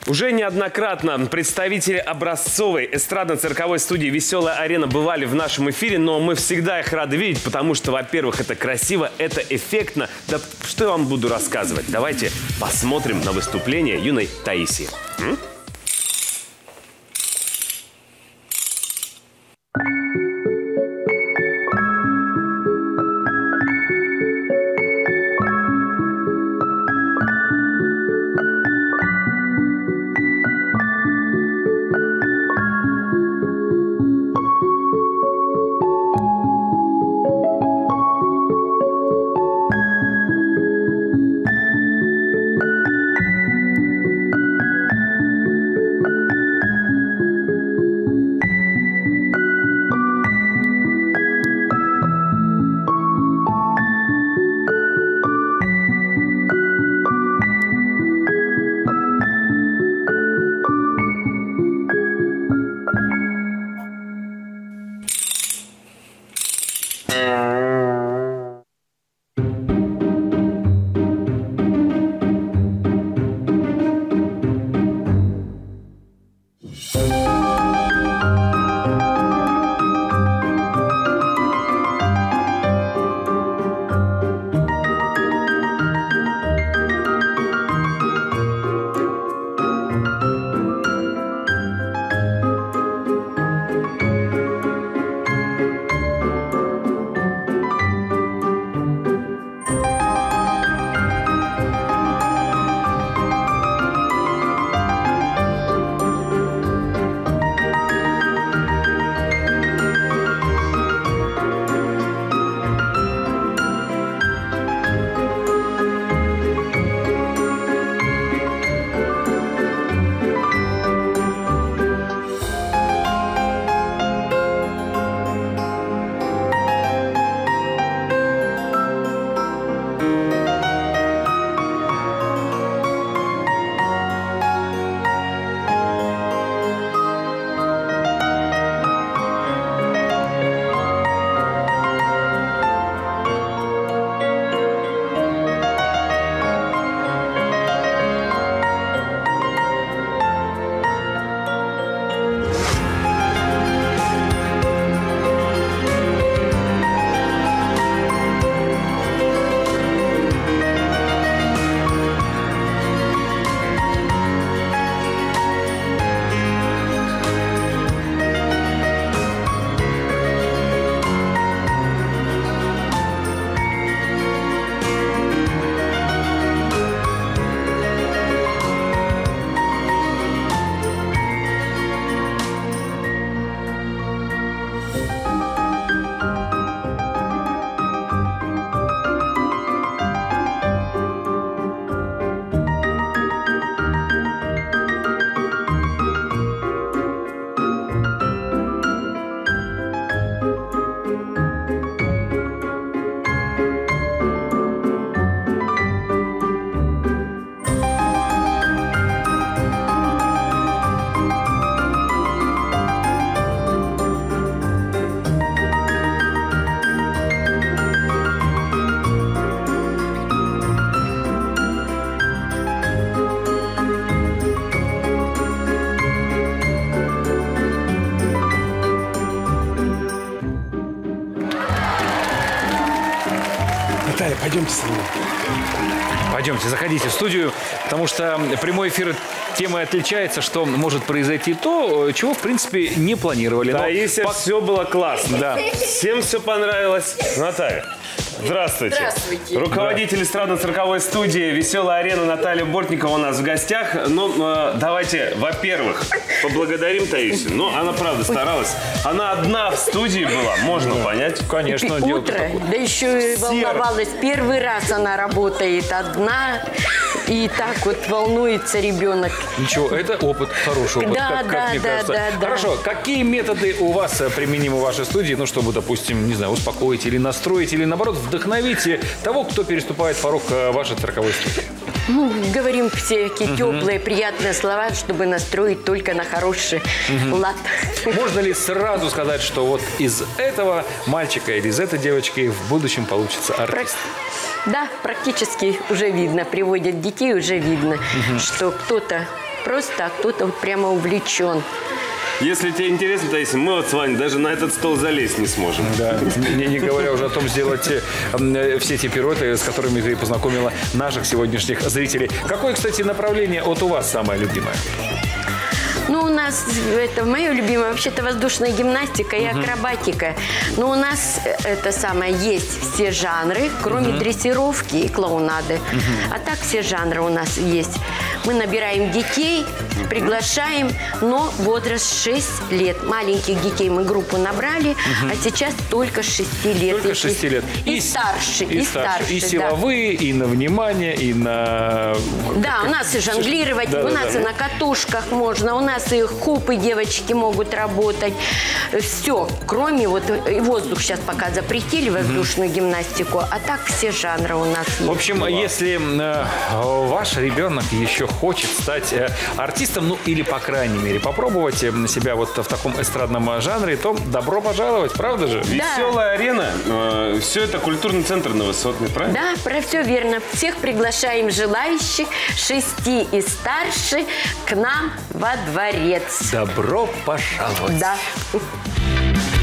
Уже неоднократно представители образцовой эстрадно-цирковой студии «Веселая арена» бывали в нашем эфире, но мы всегда их рады видеть, потому что, во-первых, это красиво, это эффектно. Да что я вам буду рассказывать? Давайте посмотрим на выступление юной Таисии. Наталья, пойдемте со мной. Пойдемте, заходите в студию, потому что прямой эфир темой отличается, что может произойти то, чего, в принципе, не планировали. Да, если все было классно. Да. Всем все понравилось. Наталья, здравствуйте. Здравствуйте. Руководитель эстрадно-цирковой студии «Веселая арена» Наталья Бортникова у нас в гостях. Ну, давайте, во-первых, поблагодарим Таисию. Ну, она, правда, старалась. Она одна в студии была, можно понять. Конечно, Утро, да еще и волновалась. Первый раз она работает одна, и так вот волнуется ребенок. Ничего, это опыт, хороший опыт, Да, как мне кажется. да. Хорошо, какие методы у вас применимы в вашей студии, ну, чтобы, допустим, не знаю, успокоить или настроить, или, наоборот, вдохновить того, кто переступает порог вашей цирковой студии? Ну, говорим всякие теплые, приятные слова, чтобы настроить только на хороший лад. Можно ли сразу сказать, что вот из этого мальчика или из этой девочки в будущем получится артист? Да, практически уже видно. Приводят детей, уже видно, что кто-то просто, а кто-то вот прямо увлечен. Если тебе интересно, Таисия, мы вот с вами даже на этот стол залезть не сможем. Да, не говоря уже о том, сделать все те пируэты, с которыми ты познакомила наших сегодняшних зрителей. Какое, кстати, направление от у вас самое любимое? Ну, у нас, это мое любимое, вообще-то воздушная гимнастика и акробатика. Но у нас это самое, есть все жанры, кроме дрессировки и клоунады. А так все жанры у нас есть. Мы набираем детей, приглашаем, но возраст 6 лет. Маленьких детей мы группу набрали, а сейчас только 6 лет. Только 6 лет. И старше, и старше. И силовые, и на внимание, и на... Да, у нас и жонглировать, у нас и на катушках можно, у нас и хупы девочки могут работать. Все, кроме вот и воздух сейчас пока запретили, воздушную гимнастику, а так все жанры у нас есть. В общем, если ваш ребенок еще хочет стать артистом, ну или, по крайней мере, попробовать себя вот в таком эстрадном жанре, то добро пожаловать, правда же? Веселая арена, все это культурный центр Новосотный, правильно? Да, про все верно. Всех приглашаем желающих 6 и старше к нам во дворец. Добро пожаловать! Да.